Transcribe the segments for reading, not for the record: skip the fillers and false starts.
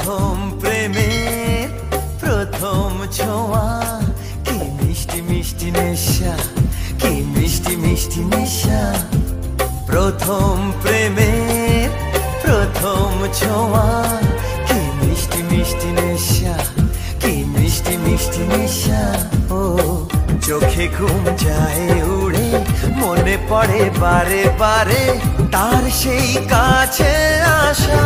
প্রথম প্রেমের প্রথম ছোঁয়া, কি মিষ্টি মিষ্টি নেশা, কি মিষ্টি মিষ্টি নেশা। প্রথম প্রেমের প্রথম ছোঁয়া, কি মিষ্টি মিষ্টি নেশা, কি মিষ্টি মিষ্টি নেশা। ও চোখে ঘুম যায় উড়ে, মনে পড়ে বারে বারে তার সেই কাছে আসা।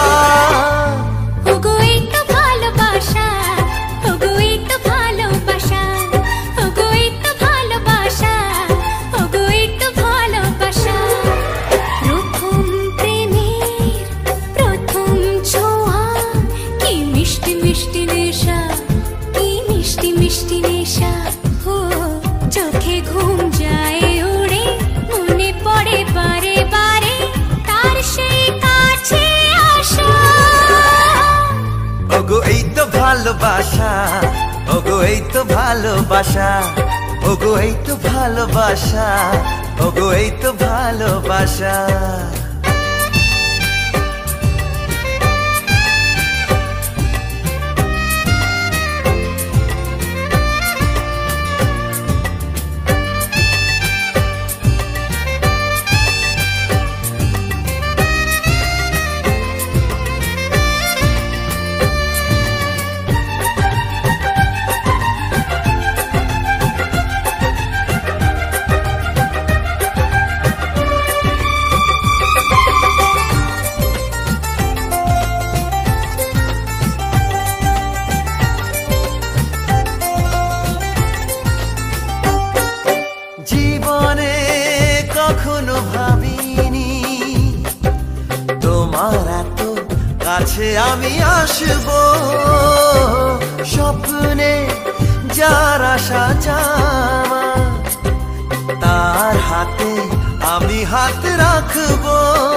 ওগো এই তো ভালোবাসা, ওগো এই তো ভালোবাসা, ওগো এই তো ভালোবাসা, ওগো এই তো ভালোবাসা। প্রথম প্রেমের প্রথম ছোঁয়া, কি মিষ্টি মিষ্টি নেশা, কি মিষ্টি মিষ্টি নেশা। ও চোখে ঘুম যায় উড়ে, মনে পড়ে বারে বারে তার সেই কাছে আসা। ওগো এই তো ভালোবাসা, ওগো এই তো ভালোবাসা, ওগো এই তো ভালোবাসা, ওগো এই তো ভালোবাসা। জীবনে কখনো ভাবিনি তোমার এত কাছে আমি আসবো। স্বপ্নে যার আশা জামা, তার হাতে আমি হাত রাখবো।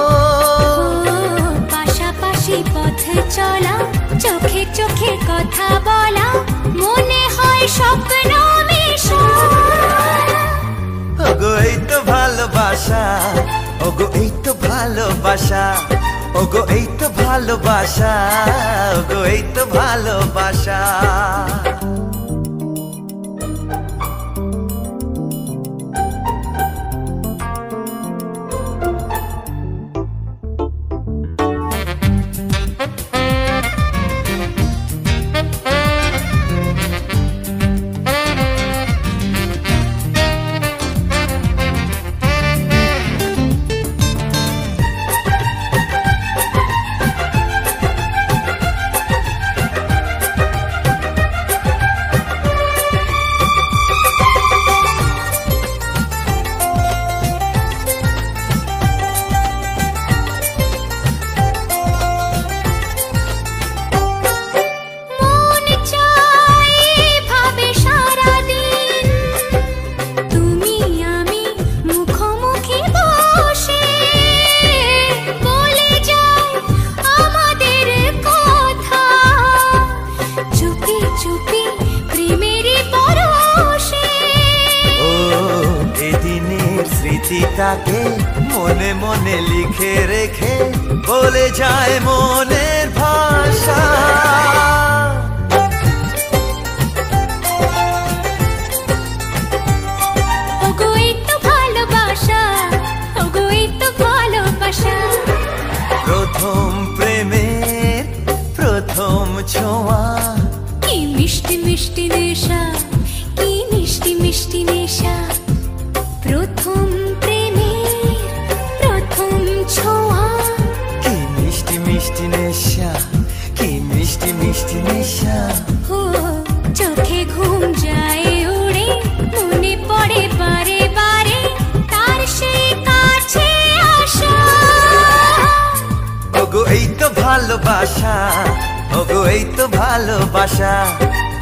পাশাপাশি পথে চলা, চোখে চোখে কথা বলা, মনে হয় স্বপ্ন মেশা। ওগো এই তো ভালোবাসা, ওগো এই তো ভালোবাসা, ওগো এই তো ভালোবাসা, ওগো এই তো ভালোবাসা। স্মৃতিটাকে মনে মনে লিখে রেখে বলে যায় মনের ভাষা। ওগো এই তো ভালোবাসা, ওগো এই তো ভালোবাসা। প্রথম প্রেমের প্রথম ছোঁয়া, কি মিষ্টি মিষ্টি নেশা, কি মিষ্টি মিষ্টি নেশা। প্রথম প্রেমের প্রথম ছোঁয়া, কি মিষ্টি মিষ্টি নেশা, কি মিষ্টি মিষ্টি নেশা। ও চোখে ঘুম যায় উড়ে, মনে পড়ে বারে বারে তার সেই কাছে আসা। ওগো এই তো ভালোবাসা, ওগো এই তো ভালোবাসা,